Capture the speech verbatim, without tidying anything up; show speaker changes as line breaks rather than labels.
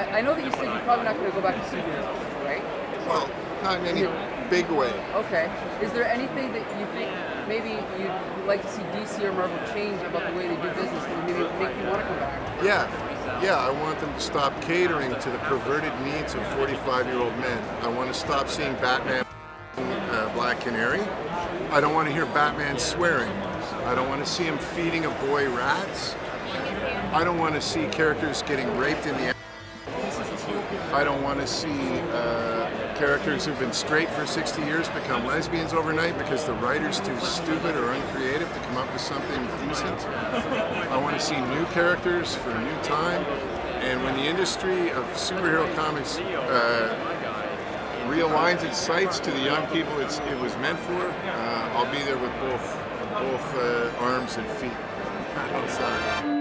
I know that you said you're probably not going to go back to superheroes, right?
Well, not in any big way.
Okay. Is there anything that you think maybe you'd like to see D C or Marvel change about the way they do business that would maybe make you want to come back?
Yeah, yeah. I want them to stop catering to the perverted needs of forty-five-year-old men. I want to stop seeing Batman, uh, Black Canary. I don't want to hear Batman swearing. I don't want to see him feeding a boy rats. I don't want to see characters getting raped in the. I don't want to see uh, characters who've been straight for sixty years become lesbians overnight because the writer's too stupid or uncreative to come up with something decent. I want to see new characters for a new time. And when the industry of superhero comics uh, realigns its sights to the young people it's, it was meant for, uh, I'll be there with both, both uh, arms and feet. Sorry.